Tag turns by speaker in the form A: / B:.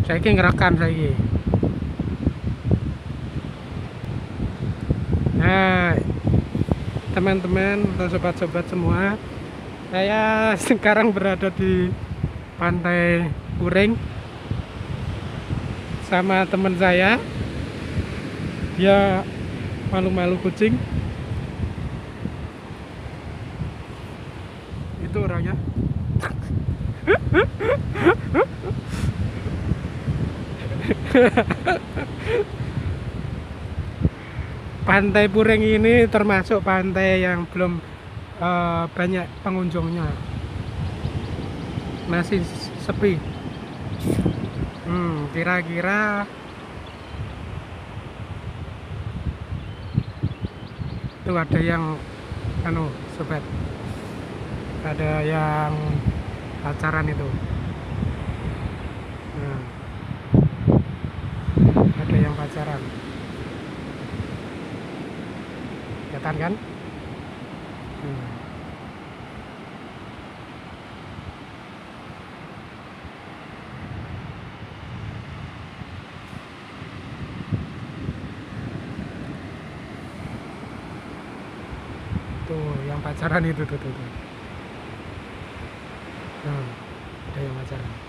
A: Saiki ngerekam saiki. Nah, teman-teman atau sobat-sobat semua, saya sekarang berada di Pantai Puring sama teman saya. Dia malu-malu kucing. Itu orangnya. Pantai Puring ini termasuk pantai yang belum banyak pengunjungnya, masih sepi. Kira-kira itu ada yang sobat, ada yang pacaran itu. Nah, ada yang pacaran, kelihatan kan? Tuh yang pacaran itu tuh. Nah, ada yang pacaran.